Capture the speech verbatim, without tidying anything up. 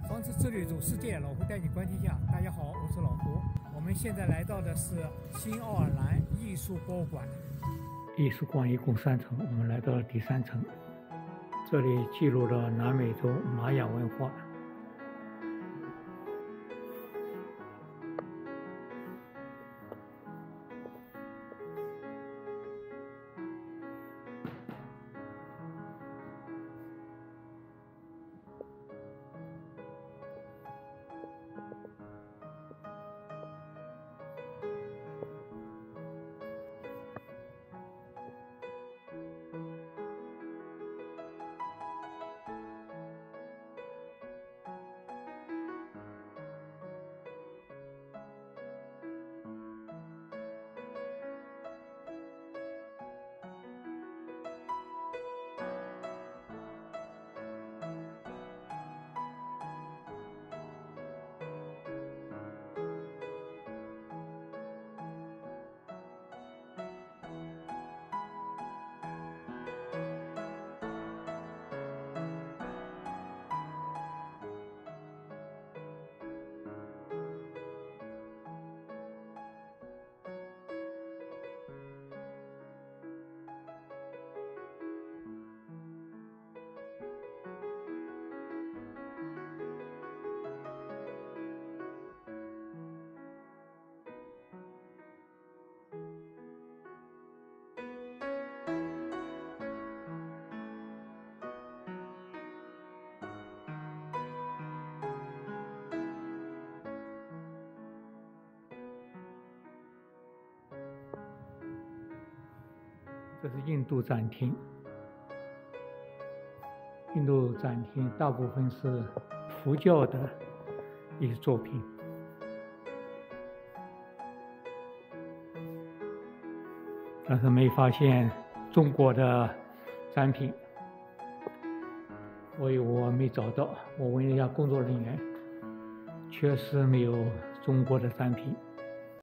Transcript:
房子之旅走世界，老胡带你观天下。大家好，我是老胡。我们现在来到的是新奥尔良艺术博物馆。艺术馆一共三层，我们来到了第三层。这里记录了南美洲玛雅文化。这是印度展厅。印度展厅大部分是佛教的一些作品，但是没发现中国的展品。我以为我没找到，我问了一下工作人员，确实没有中国的展品。